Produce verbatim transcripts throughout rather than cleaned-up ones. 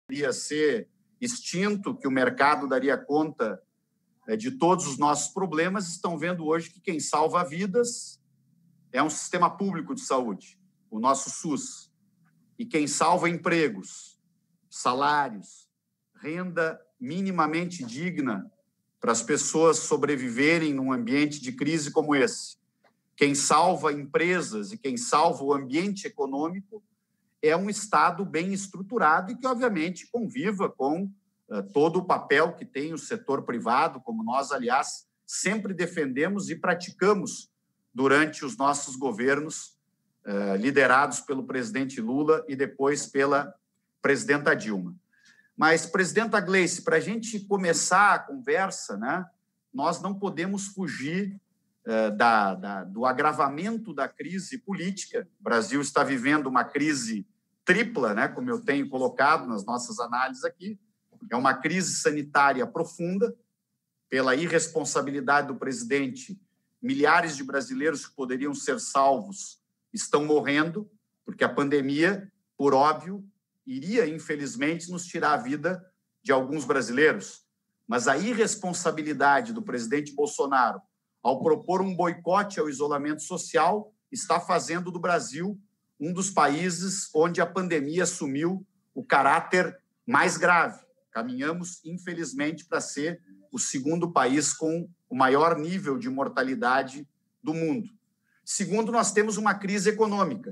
ia ser extinto, que o mercado daria conta de todos os nossos problemas, estão vendo hoje que quem salva vidas é um sistema público de saúde, o nosso SUS. E quem salva empregos, salários, renda minimamente digna para as pessoas sobreviverem num ambiente de crise como esse. Quem salva empresas e quem salva o ambiente econômico é um Estado bem estruturado e que, obviamente, conviva com uh, todo o papel que tem o setor privado, como nós, aliás, sempre defendemos e praticamos durante os nossos governos, uh, liderados pelo presidente Lula e depois pela presidenta Dilma. Mas, presidenta Gleice, para a gente começar a conversa, né, nós não podemos fugir uh, da, da, do agravamento da crise política. O Brasil está vivendo uma crise tripla, né, como eu tenho colocado nas nossas análises aqui. É uma crise sanitária profunda, pela irresponsabilidade do presidente. Milhares de brasileiros que poderiam ser salvos estão morrendo, porque a pandemia, por óbvio, iria, infelizmente, nos tirar a vida de alguns brasileiros. Mas a irresponsabilidade do presidente Bolsonaro, ao propor um boicote ao isolamento social, está fazendo do Brasil um dos países onde a pandemia assumiu o caráter mais grave. Caminhamos, infelizmente, para ser o segundo país com o maior nível de mortalidade do mundo. Segundo, nós temos uma crise econômica,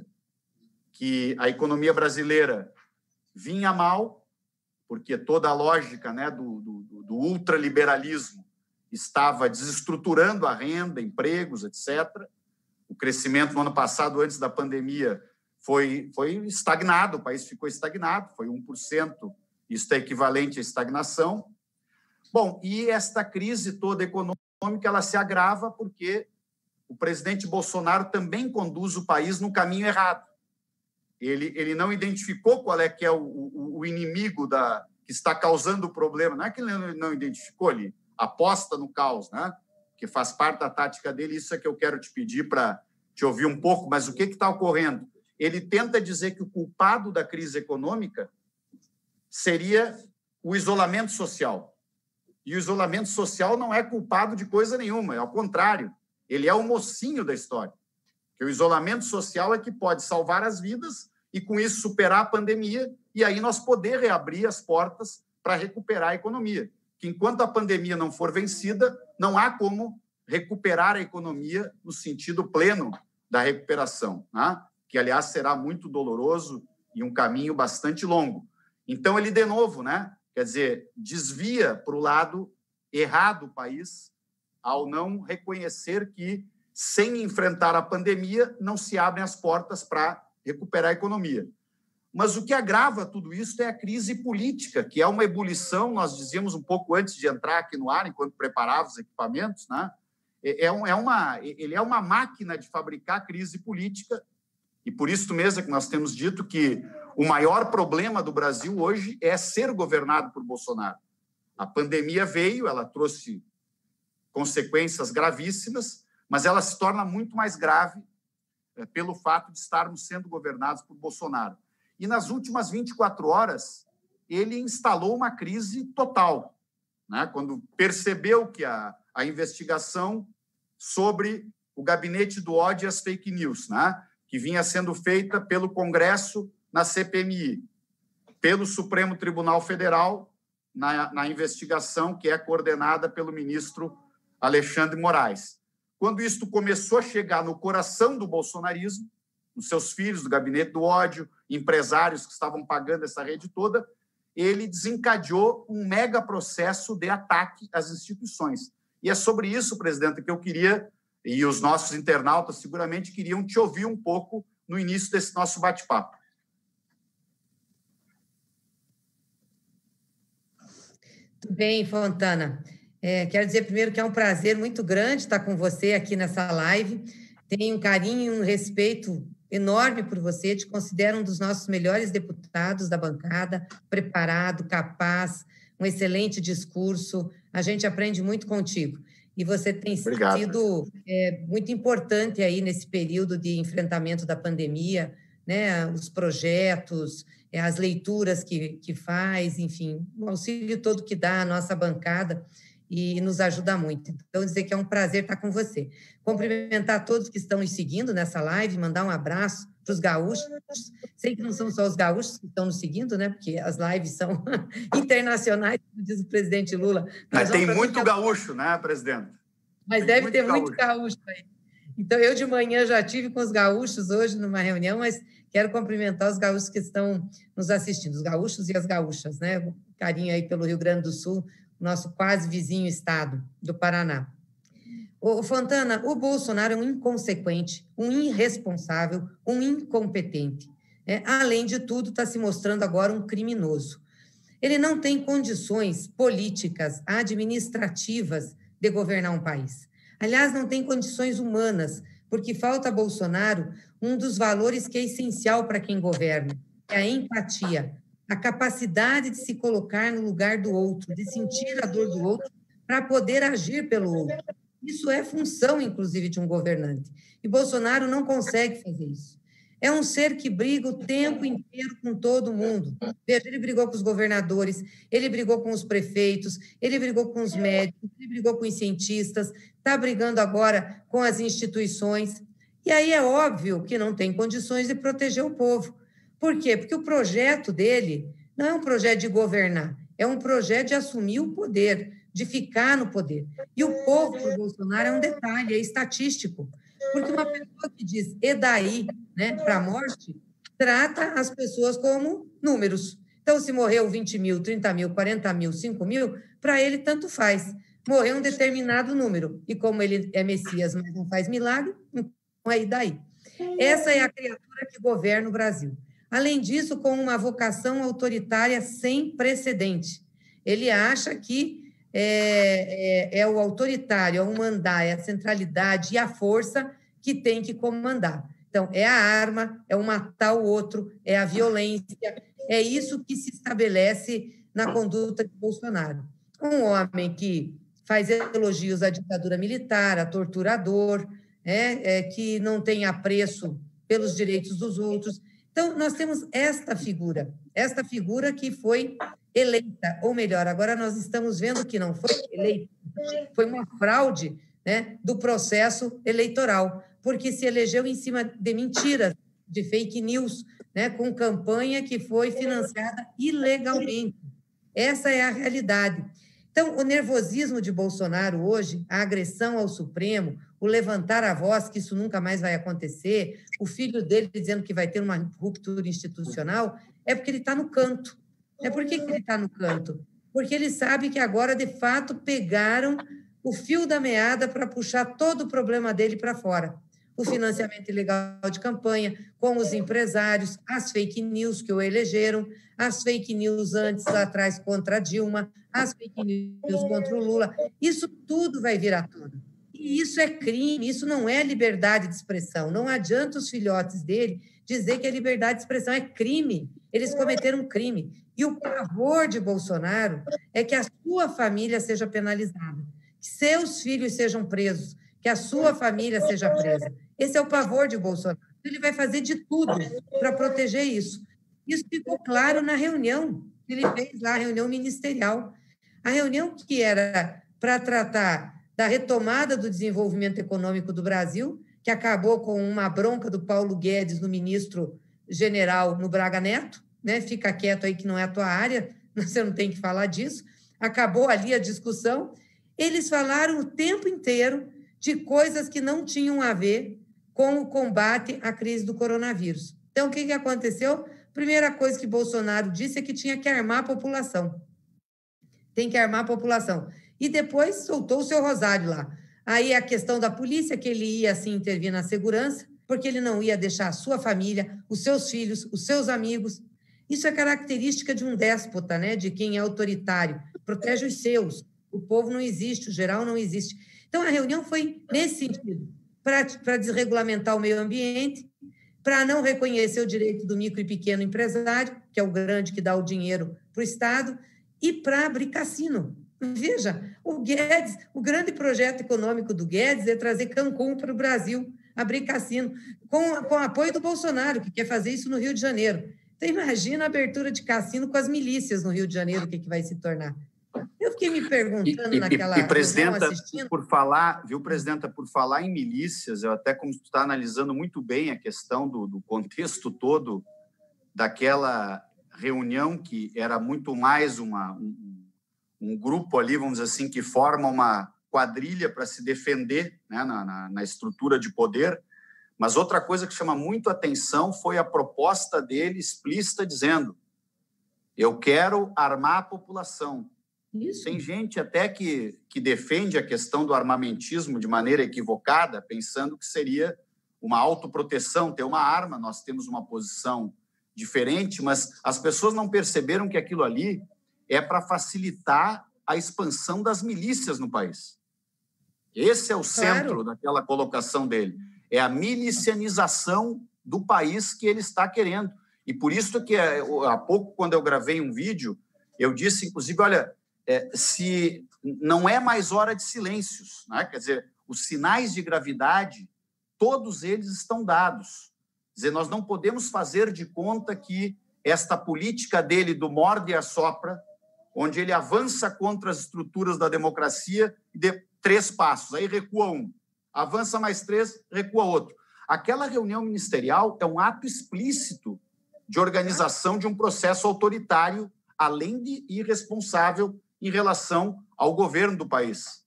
que a economia brasileira vinha mal, porque toda a lógica, né, do, do, do ultraliberalismo estava desestruturando a renda, empregos, etcétera. O crescimento no ano passado, antes da pandemia, foi, foi estagnado, o país ficou estagnado, foi um por cento, isso é equivalente à estagnação. Bom, e esta crise toda econômica, ela se agrava porque o presidente Bolsonaro também conduz o país no caminho errado. Ele, ele não identificou qual é que é o, o, o inimigo da, que está causando o problema. Não é que ele não identificou, ele aposta no caos, né? Que faz parte da tática dele. Isso é que eu quero te pedir para te ouvir um pouco, mas o que está ocorrendo? Ele tenta dizer que o culpado da crise econômica seria o isolamento social. E o isolamento social não é culpado de coisa nenhuma, é ao contrário, ele é o mocinho da história. Que o isolamento social é que pode salvar as vidas e, com isso, superar a pandemia e aí nós poder reabrir as portas para recuperar a economia. Que, enquanto a pandemia não for vencida, não há como recuperar a economia no sentido pleno da recuperação, né? Que, aliás, será muito doloroso e um caminho bastante longo. Então, ele, de novo, né, quer dizer, desvia para o lado errado o país ao não reconhecer que, sem enfrentar a pandemia, não se abrem as portas para recuperar a economia. Mas o que agrava tudo isso é a crise política, que é uma ebulição, nós dizíamos um pouco antes de entrar aqui no ar, enquanto preparava os equipamentos, né? É, é uma, ele é uma máquina de fabricar crise política, e por isso mesmo é que nós temos dito que o maior problema do Brasil hoje é ser governado por Bolsonaro. A pandemia veio, ela trouxe consequências gravíssimas, mas ela se torna muito mais grave é, pelo fato de estarmos sendo governados por Bolsonaro. E nas últimas vinte e quatro horas, ele instalou uma crise total, né? Quando percebeu que a, a investigação sobre o gabinete do ódio e as fake news, né, que vinha sendo feita pelo Congresso na C P M I, pelo Supremo Tribunal Federal na, na investigação que é coordenada pelo ministro Alexandre Moraes. Quando isto começou a chegar no coração do bolsonarismo, os seus filhos do gabinete do ódio, empresários que estavam pagando essa rede toda, ele desencadeou um mega processo de ataque às instituições. E é sobre isso, presidente, que eu queria, e os nossos internautas seguramente queriam te ouvir um pouco no início desse nosso bate-papo. Tudo bem, Fontana. É, quero dizer primeiro que é um prazer muito grande estar com você aqui nessa live. Tenho um carinho e um respeito enorme por você, te considero um dos nossos melhores deputados da bancada, preparado, capaz, um excelente discurso, a gente aprende muito contigo. E você tem Obrigado. sido é, muito importante aí nesse período de enfrentamento da pandemia, né, os projetos, as leituras que, que faz, enfim, o auxílio todo que dá à nossa bancada e nos ajuda muito. Então, dizer que é um prazer estar com você. Cumprimentar todos que estão nos seguindo nessa live, mandar um abraço para os gaúchos. Sei que não são só os gaúchos que estão nos seguindo, né? Porque as lives são internacionais, como diz o presidente Lula. Mas tem muito gaúcho, né, presidente? Mas tem deve muito ter gaúcho. muito gaúcho aí. Então, eu de manhã já tive com os gaúchos hoje numa reunião, mas quero cumprimentar os gaúchos que estão nos assistindo, os gaúchos e as gaúchas, né? Um carinho aí pelo Rio Grande do Sul, nosso quase vizinho estado do Paraná. Ô, Fontana, o Bolsonaro é um inconsequente, um irresponsável, um incompetente. É, além de tudo, está se mostrando agora um criminoso. Ele não tem condições políticas, administrativas de governar um país. Aliás, não tem condições humanas, porque falta a Bolsonaro um dos valores que é essencial para quem governa, que é a empatia, a capacidade de se colocar no lugar do outro, de sentir a dor do outro para poder agir pelo outro. Isso é função, inclusive, de um governante. E Bolsonaro não consegue fazer isso. É um ser que briga o tempo inteiro com todo mundo. Veja, ele brigou com os governadores, ele brigou com os prefeitos, ele brigou com os médicos, ele brigou com os cientistas, está brigando agora com as instituições. E aí é óbvio que não tem condições de proteger o povo. Por quê? Porque o projeto dele não é um projeto de governar, é um projeto de assumir o poder, de ficar no poder. E o povo para o Bolsonaro é um detalhe, é estatístico. Porque uma pessoa que diz e daí, né, para a morte, trata as pessoas como números. Então, se morreu vinte mil, trinta mil, quarenta mil, cinco mil, para ele tanto faz. Morreu um determinado número. E como ele é Messias, mas não faz milagre, então é e daí. Essa é a criatura que governa o Brasil. Além disso, com uma vocação autoritária sem precedente. Ele acha que é, é, é o autoritário, é o mandar, é a centralidade e a força que tem que comandar. Então, é a arma, é o matar o outro, é a violência, é isso que se estabelece na conduta de Bolsonaro. Um homem que faz elogios à ditadura militar, a torturador, é, é, que não tem apreço pelos direitos dos outros. Então, nós temos esta figura, esta figura que foi eleita, ou melhor, agora nós estamos vendo que não foi eleita, foi uma fraude, né, do processo eleitoral, porque se elegeu em cima de mentiras, de fake news, né, com campanha que foi financiada ilegalmente. Essa é a realidade. Então, o nervosismo de Bolsonaro hoje, a agressão ao Supremo, o levantar a voz que isso nunca mais vai acontecer, o filho dele dizendo que vai ter uma ruptura institucional, é porque ele está no canto. É por que ele está no canto? Porque ele sabe que agora, de fato, pegaram o fio da meada para puxar todo o problema dele para fora. O financiamento ilegal de campanha, com os empresários, as fake news que o elegeram, as fake news antes, atrás, contra a Dilma, as fake news contra o Lula. Isso tudo vai vir à tona. E isso é crime, isso não é liberdade de expressão. Não adianta os filhotes dele dizer que a liberdade de expressão é crime. Eles cometeram um crime. E o pavor de Bolsonaro é que a sua família seja penalizada, que seus filhos sejam presos, que a sua família seja presa. Esse é o pavor de Bolsonaro. Ele vai fazer de tudo para proteger isso. Isso ficou claro na reunião que ele fez lá, a reunião ministerial. A reunião que era para tratar da retomada do desenvolvimento econômico do Brasil, que acabou com uma bronca do Paulo Guedes no ministro-general no Braga Neto, né? Fica quieto aí que não é a tua área, você não tem que falar disso. Acabou ali a discussão. Eles falaram o tempo inteiro de coisas que não tinham a ver com o combate à crise do coronavírus. Então, o que, que aconteceu? Primeira coisa que Bolsonaro disse é que tinha que armar a população. Tem que armar a população. E depois soltou o seu rosário lá. Aí a questão da polícia, que ele ia, assim, intervir na segurança, porque ele não ia deixar a sua família, os seus filhos, os seus amigos. Isso é característica de um déspota, né? De quem é autoritário. Protege os seus. O povo não existe, o geral não existe. Então, a reunião foi nesse sentido, para desregulamentar o meio ambiente, para não reconhecer o direito do micro e pequeno empresário, que é o grande que dá o dinheiro para o Estado, e para abrir cassino. Veja, o Guedes, o grande projeto econômico do Guedes é trazer Cancún para o Brasil. abrir cassino, com, com o apoio do Bolsonaro, que quer fazer isso no Rio de Janeiro. Então, imagina a abertura de cassino com as milícias no Rio de Janeiro, o que, que vai se tornar. Eu fiquei me perguntando e, naquela e, e presidenta, assistindo... por falar, viu, presidenta, por falar em milícias, eu até como está analisando muito bem a questão do, do contexto todo daquela reunião que era muito mais uma, um, um grupo ali, vamos dizer assim, que forma uma quadrilha para se defender, né, na, na, na estrutura de poder. Mas outra coisa que chama muito atenção foi a proposta dele explícita dizendo: eu quero armar a população. Isso. Tem gente até que, que defende a questão do armamentismo de maneira equivocada, pensando que seria uma autoproteção, ter uma arma. Nós temos uma posição diferente, mas as pessoas não perceberam que aquilo ali é para facilitar a expansão das milícias no país. Esse é o centro claro. daquela colocação dele. É a milicianização do país que ele está querendo. E por isso que há pouco, quando eu gravei um vídeo, eu disse, inclusive, olha, é, se não é mais hora de silêncios, né? Quer dizer, os sinais de gravidade, todos eles estão dados. Quer dizer, nós não podemos fazer de conta que esta política dele do morde e assopra, onde ele avança contra as estruturas da democracia e dê três passos, aí recua um, avança mais três, recua outro. Aquela reunião ministerial é um ato explícito de organização de um processo autoritário, além de irresponsável em relação ao governo do país.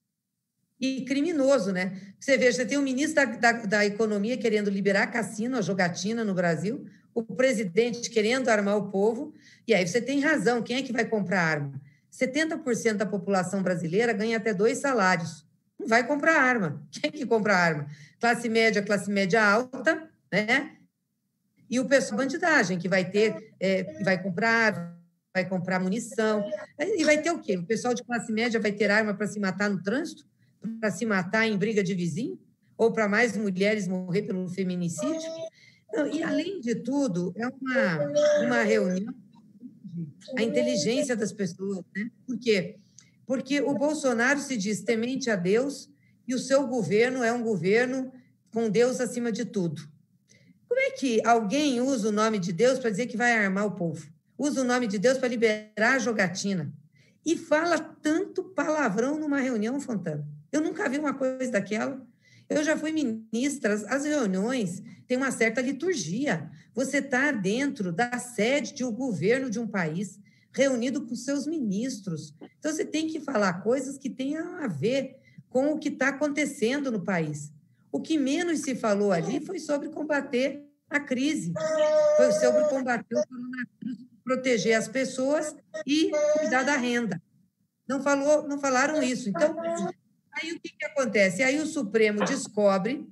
E criminoso, né? Você veja, você tem o ministro da, da, da Economia querendo liberar cassino, a jogatina no Brasil, o presidente querendo armar o povo, e aí você tem razão, quem é que vai comprar arma? setenta por cento da população brasileira ganha até dois salários. Não vai comprar arma. Quem é que compra arma? Classe média, classe média alta, né? E o pessoal bandidagem, que vai ter, é, vai comprar, vai comprar munição. E vai ter o quê? O pessoal de classe média vai ter arma para se matar no trânsito? Para se matar em briga de vizinho? Ou para mais mulheres morrer pelo feminicídio? Não, e, além de tudo, é uma, uma reunião a inteligência das pessoas, né? Por quê? Porque o Bolsonaro se diz temente a Deus e o seu governo é um governo com Deus acima de tudo. Como é que alguém usa o nome de Deus para dizer que vai armar o povo? Usa o nome de Deus para liberar a jogatina. E fala tanto palavrão numa reunião, Fontana. Eu nunca vi uma coisa daquela. Eu já fui ministra, as reuniões têm uma certa liturgia. Você está dentro da sede de um governo de um país, reunido com seus ministros. Então, você tem que falar coisas que tenham a ver com o que está acontecendo no país. O que menos se falou ali foi sobre combater a crise, foi sobre combater o coronavírus, proteger as pessoas e cuidar da renda. Não, falou, não falaram isso. Então, aí o que, que acontece? Aí o Supremo descobre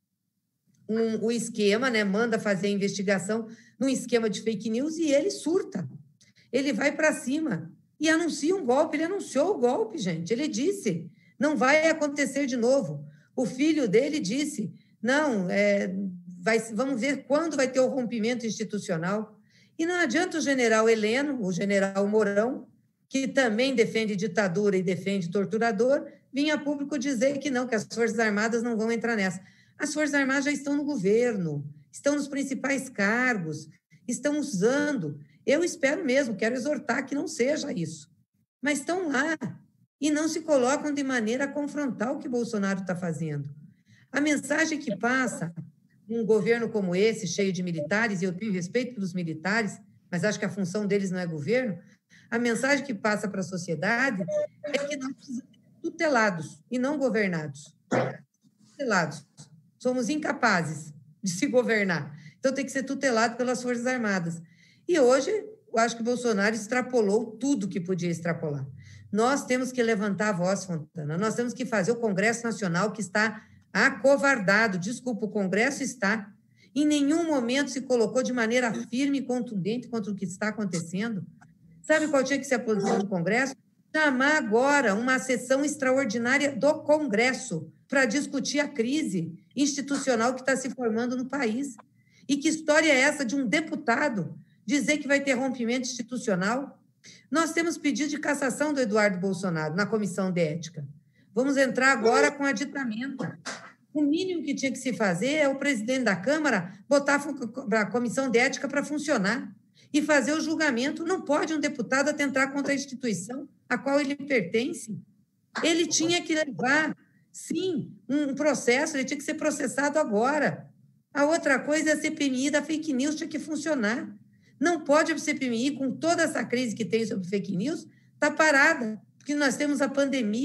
um, o esquema, né? Manda fazer a investigação num esquema de fake news e ele surta. Ele vai para cima e anuncia um golpe. Ele anunciou o golpe, gente. Ele disse, não vai acontecer de novo. O filho dele disse, não, é, vai, vamos ver quando vai ter o rompimento institucional. E não adianta o general Heleno, o general Mourão, que também defende ditadura e defende torturador, vinha a público dizer que não, que as Forças Armadas não vão entrar nessa. As Forças Armadas já estão no governo, estão nos principais cargos, estão usando. Eu espero mesmo, quero exortar que não seja isso. Mas estão lá e não se colocam de maneira a confrontar o que Bolsonaro está fazendo. A mensagem que passa um governo como esse, cheio de militares, e eu tenho respeito pelos militares, mas acho que a função deles não é governo, a mensagem que passa para a sociedade é que nós precisamos ser tutelados e não governados. Tutelados. Somos incapazes de se governar. Então, tem que ser tutelado pelas Forças Armadas. E hoje, eu acho que o Bolsonaro extrapolou tudo que podia extrapolar. Nós temos que levantar a voz, Fontana. Nós temos que fazer o Congresso Nacional, que está acovardado. Desculpa, o Congresso está. Em nenhum momento se colocou de maneira firme e contundente contra o que está acontecendo. Sabe qual tinha que ser a posição do Congresso? Chamar agora uma sessão extraordinária do Congresso para discutir a crise institucional que está se formando no país. E que história é essa de um deputado dizer que vai ter rompimento institucional? Nós temos pedido de cassação do Eduardo Bolsonaro na Comissão de Ética. Vamos entrar agora com aditamento. O mínimo que tinha que se fazer é o presidente da Câmara botar a comissão de ética para funcionar e fazer o julgamento. Não pode um deputado atentar contra a instituição a qual ele pertence. Ele tinha que levar, sim, um processo, ele tinha que ser processado agora. A outra coisa é a C P M I da fake news tinha que funcionar. Não pode a C P M I, com toda essa crise que tem sobre fake news, estar tá parada, porque nós temos a pandemia.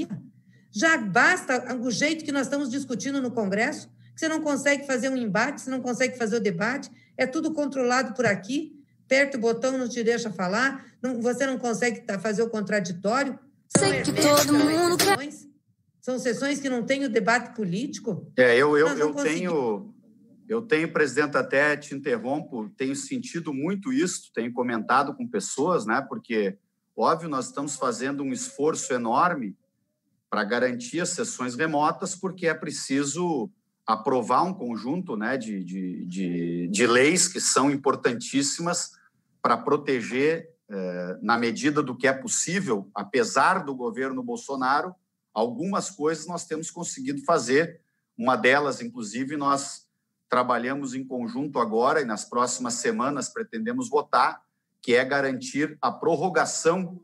Já basta o jeito que nós estamos discutindo no Congresso, que você não consegue fazer um embate, você não consegue fazer o debate, é tudo controlado por aqui, aperta o botão, não te deixa falar, não, você não consegue fazer o contraditório. São Sei que todo mundo sessões, são sessões que não têm o debate político. É, eu, eu, eu tenho, eu tenho, presidente, até te interrompo, tenho sentido muito isso, tenho comentado com pessoas, né? Porque, óbvio, nós estamos fazendo um esforço enorme para garantir as sessões remotas, porque é preciso aprovar um conjunto, né, de, de, de, de leis que são importantíssimas para proteger, eh, na medida do que é possível, apesar do governo Bolsonaro, algumas coisas nós temos conseguido fazer. Uma delas, inclusive, nós trabalhamos em conjunto agora e nas próximas semanas pretendemos votar, que é garantir a prorrogação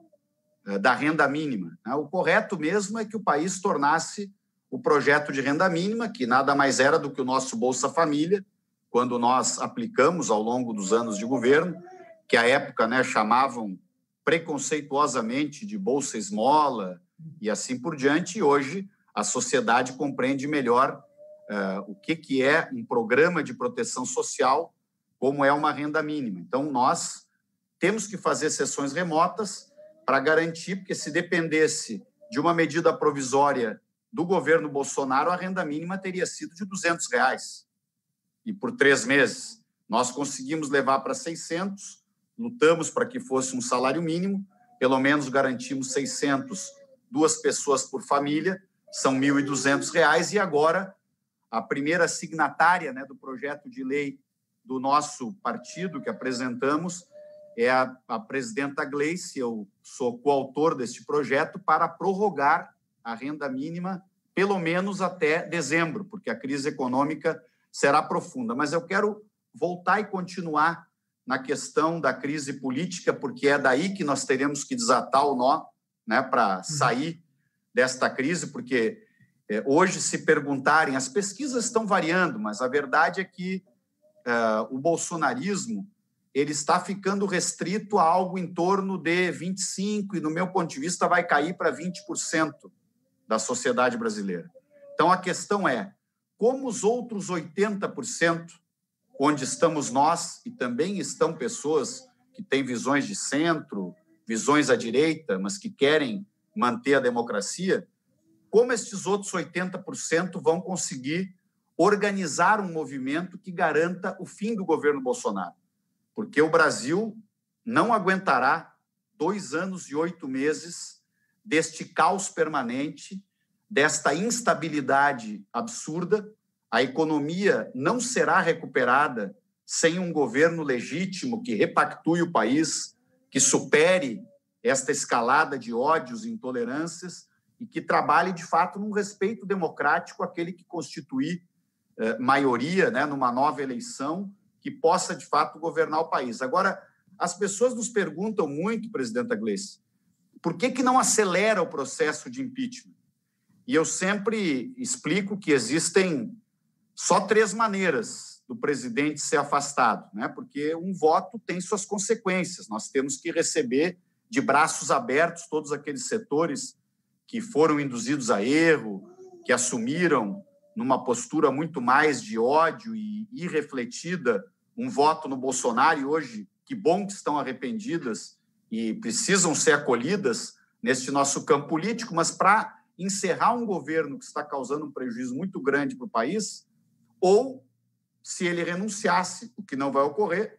da renda mínima. O correto mesmo é que o país tornasse o projeto de renda mínima, que nada mais era do que o nosso Bolsa Família, quando nós aplicamos ao longo dos anos de governo, que à época, né, chamavam preconceituosamente de Bolsa Esmola e assim por diante, e hoje a sociedade compreende melhor uh, o que, que é um programa de proteção social, como é uma renda mínima. Então, nós temos que fazer sessões remotas para garantir, porque se dependesse de uma medida provisória do governo Bolsonaro, a renda mínima teria sido de duzentos reais. E por três meses, nós conseguimos levar para seiscentos, lutamos para que fosse um salário mínimo, pelo menos garantimos seiscentos, duas pessoas por família, são mil e duzentos reais, e agora a primeira signatária, né, do projeto de lei do nosso partido que apresentamos é a, a presidenta Gleice. Eu sou coautor deste projeto para prorrogar a renda mínima pelo menos até dezembro, porque a crise econômica será profunda. Mas eu quero voltar e continuar na questão da crise política, porque é daí que nós teremos que desatar o nó, né, para sair desta crise, porque é, hoje, se perguntarem, as pesquisas estão variando, mas a verdade é que uh, o bolsonarismo ele está ficando restrito a algo em torno de vinte e cinco por cento, e, no meu ponto de vista, vai cair para vinte por cento da sociedade brasileira. Então, a questão é, como os outros oitenta por cento, onde estamos nós, e também estão pessoas que têm visões de centro, visões à direita, mas que querem manter a democracia, como estes outros oitenta por cento vão conseguir organizar um movimento que garanta o fim do governo Bolsonaro? Porque o Brasil não aguentará dois anos e oito meses deste caos permanente, desta instabilidade absurda. A economia não será recuperada sem um governo legítimo que repactue o país, que supere esta escalada de ódios e intolerâncias e que trabalhe, de fato, num respeito democrático àquele que constituir eh, maioria, né, numa nova eleição, que possa, de fato, governar o país. Agora, as pessoas nos perguntam muito, presidenta Gleice, por que que não acelera o processo de impeachment? E eu sempre explico que existem só três maneiras do presidente ser afastado, né? Porque um voto tem suas consequências. Nós temos que receber de braços abertos todos aqueles setores que foram induzidos a erro, que assumiram numa postura muito mais de ódio e irrefletida um voto no Bolsonaro, e hoje, que bom que estão arrependidas e precisam ser acolhidas neste nosso campo político, mas para encerrar um governo que está causando um prejuízo muito grande para o país, ou, se ele renunciasse, o que não vai ocorrer,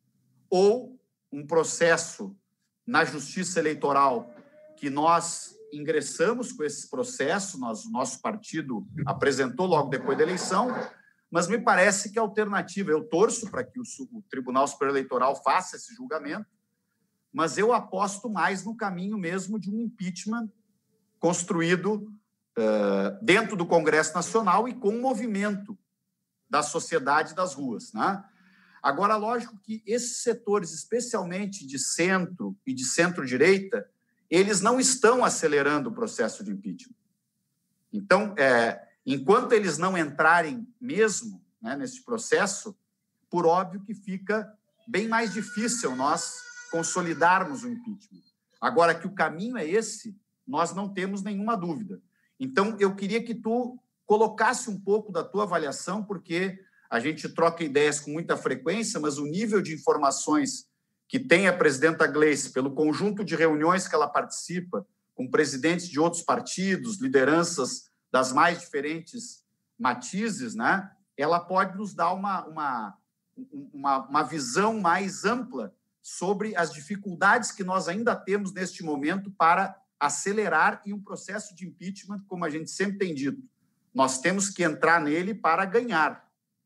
ou um processo na Justiça Eleitoral que nós ingressamos com esse processo, nós, o nosso partido apresentou logo depois da eleição, mas me parece que a alternativa, eu torço para que o, o Tribunal Superior Eleitoral faça esse julgamento, mas eu aposto mais no caminho mesmo de um impeachment construído uh, dentro do Congresso Nacional e com o movimento da sociedade das ruas, né? Agora, lógico que esses setores, especialmente de centro e de centro-direita, eles não estão acelerando o processo de impeachment. Então, é, enquanto eles não entrarem mesmo, né, nesse processo, por óbvio que fica bem mais difícil nós consolidarmos o impeachment. Agora, que o caminho é esse, nós não temos nenhuma dúvida. Então, eu queria que tu colocasse um pouco da tua avaliação, porque a gente troca ideias com muita frequência, mas o nível de informações que tem a presidenta Gleice, pelo conjunto de reuniões que ela participa, com presidentes de outros partidos, lideranças das mais diferentes matizes, né? Ela pode nos dar uma, uma, uma, uma visão mais ampla sobre as dificuldades que nós ainda temos neste momento para acelerar em um processo de impeachment, como a gente sempre tem dito. Nós temos que entrar nele para ganhar.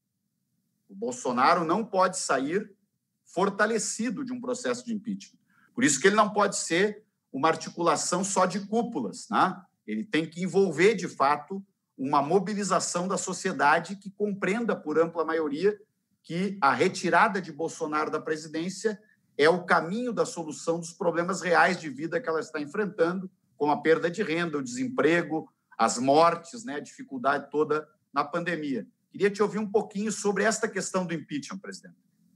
O Bolsonaro não pode sair fortalecido de um processo de impeachment. Por isso que ele não pode ser uma articulação só de cúpulas, né? Ele tem que envolver, de fato, uma mobilização da sociedade que compreenda, por ampla maioria, que a retirada de Bolsonaro da presidência é o caminho da solução dos problemas reais de vida que ela está enfrentando, como a perda de renda, o desemprego, as mortes, né, a dificuldade toda na pandemia. Queria te ouvir um pouquinho sobre esta questão do impeachment, presidente.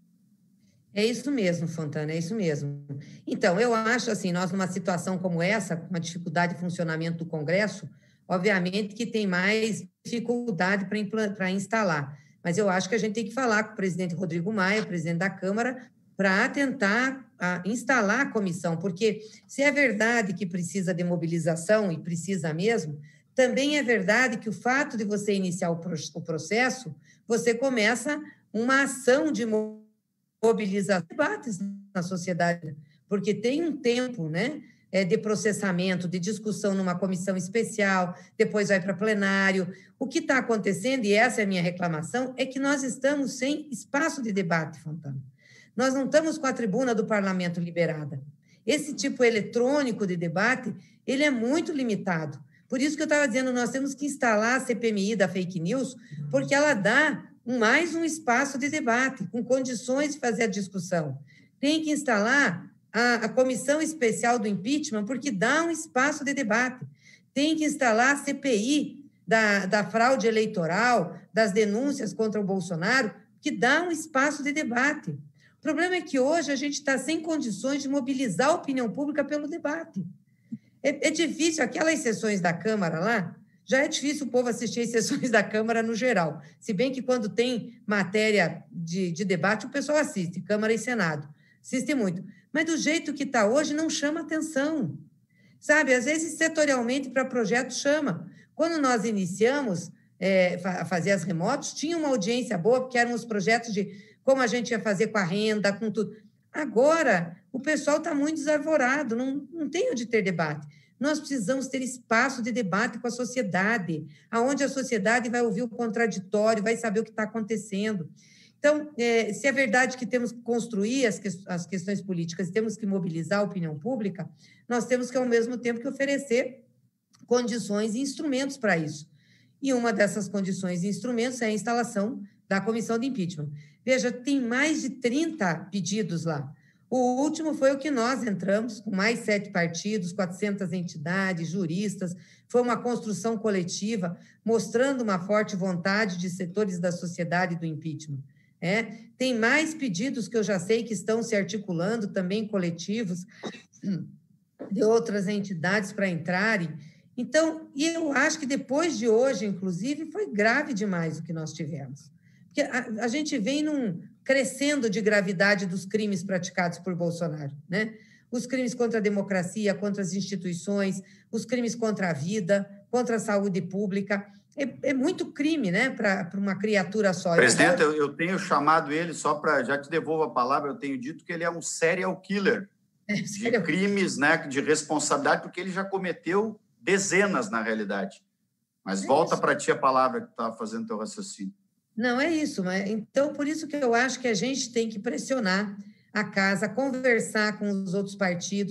É isso mesmo, Fontana, é isso mesmo. Então, eu acho assim, nós numa situação como essa, com uma dificuldade de funcionamento do Congresso, obviamente que tem mais dificuldade para instalar. Mas eu acho que a gente tem que falar com o presidente Rodrigo Maia, presidente da Câmara, para tentar a, instalar a comissão, porque se é verdade que precisa de mobilização, e precisa mesmo, também é verdade que o fato de você iniciar o, pro, o processo, você começa uma ação de mobilização, debates na sociedade, porque tem um tempo, né, de processamento, de discussão numa comissão especial, depois vai para plenário. O que está acontecendo, e essa é a minha reclamação, é que nós estamos sem espaço de debate, Fontana. Nós não estamos com a tribuna do parlamento liberada. Esse tipo eletrônico de debate, ele é muito limitado. Por isso que eu estava dizendo, nós temos que instalar a C P M I da fake news, porque ela dá mais um espaço de debate, com condições de fazer a discussão. Tem que instalar a, a comissão especial do impeachment, porque dá um espaço de debate. Tem que instalar a C P I da, da fraude eleitoral, das denúncias contra o Bolsonaro, que dá um espaço de debate. O problema é que hoje a gente está sem condições de mobilizar a opinião pública pelo debate. É, é difícil, aquelas sessões da Câmara lá, já é difícil o povo assistir as sessões da Câmara no geral, se bem que quando tem matéria de, de debate, o pessoal assiste, Câmara e Senado, assiste muito. Mas do jeito que está hoje, não chama atenção. Sabe, às vezes, setorialmente, para projeto, chama. Quando nós iniciamos é, a fazer as remotos, tinha uma audiência boa, porque eram os projetos de como a gente ia fazer com a renda, com tudo. Agora, o pessoal está muito desarvorado, não, não tem onde ter debate. Nós precisamos ter espaço de debate com a sociedade, aonde a sociedade vai ouvir o contraditório, vai saber o que está acontecendo. Então, é, se é verdade que temos que construir as, que, as questões políticas, temos que mobilizar a opinião pública, nós temos que, ao mesmo tempo, que oferecer condições e instrumentos para isso. E uma dessas condições e instrumentos é a instalação da comissão de impeachment. Veja, tem mais de trinta pedidos lá. O último foi o que nós entramos, com mais sete partidos, quatrocentas entidades, juristas. Foi uma construção coletiva, mostrando uma forte vontade de setores da sociedade do impeachment. É, tem mais pedidos que eu já sei que estão se articulando, também coletivos, de outras entidades para entrarem. Então, e eu acho que depois de hoje, inclusive, foi grave demais o que nós tivemos. Porque a, a gente vem num crescendo de gravidade dos crimes praticados por Bolsonaro, né? Os crimes contra a democracia, contra as instituições, os crimes contra a vida, contra a saúde pública. É, é muito crime, né, para uma criatura só. Presidente, eu, eu tenho chamado ele, só para, já te devolvo a palavra, eu tenho dito que ele é um serial killer é, de serial... crimes, né, de responsabilidade, porque ele já cometeu dezenas, na realidade. Mas é volta para ti a palavra que tu estava fazendo teu raciocínio. Não, é isso. Mas, então, por isso que eu acho que a gente tem que pressionar a casa, conversar com os outros partidos,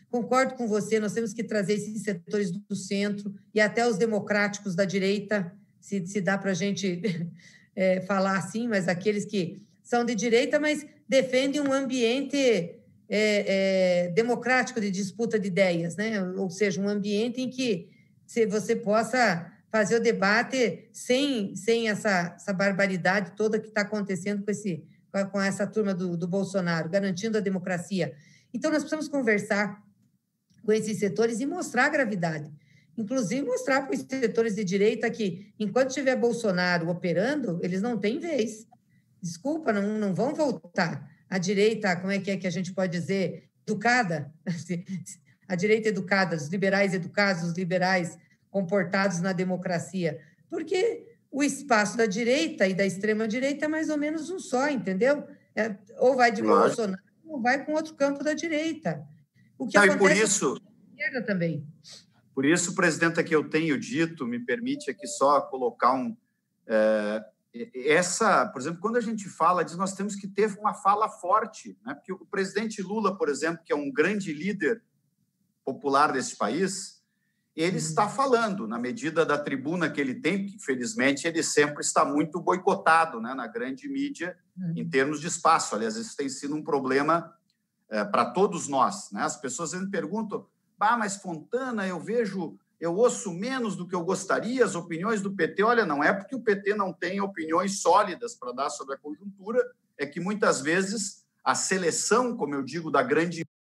Concordo com você, nós temos que trazer esses setores do centro e até os democráticos da direita, se, se dá para a gente é, falar assim, mas aqueles que são de direita, mas defendem um ambiente é, é, democrático de disputa de ideias, né? Ou seja, um ambiente em que se você possa fazer o debate sem, sem essa, essa barbaridade toda que está acontecendo com, esse, com essa turma do, do Bolsonaro, garantindo a democracia. Então, nós precisamos conversar com esses setores e mostrar a gravidade. Inclusive, mostrar para os setores de direita que, enquanto tiver Bolsonaro operando, eles não têm vez. Desculpa, não, não vão voltar. A direita, como é que é que a gente pode dizer? Educada. A direita educada, os liberais educados, os liberais comportados na democracia. Porque o espaço da direita e da extrema-direita é mais ou menos um só, entendeu? É, ou vai de Claro. Bolsonaro, ou vai com outro campo da direita. O que Não, acontece e por isso, na esquerda também. Por isso, presidenta, que eu tenho dito, me permite aqui só colocar um... É, essa, por exemplo, quando a gente fala disso, nós temos que ter uma fala forte, né? Porque o presidente Lula, por exemplo, que é um grande líder popular desse país, ele uhum. está falando, na medida da tribuna que ele tem, que, infelizmente, ele sempre está muito boicotado, né, na grande mídia, uhum. em termos de espaço. Aliás, isso tem sido um problema é, para todos nós, né? As pessoas sempre perguntam, ah, mas Fontana, eu vejo, eu ouço menos do que eu gostaria, as opiniões do P T. Olha, não é porque o P T não tem opiniões sólidas para dar sobre a conjuntura, é que muitas vezes a seleção, como eu digo, da grande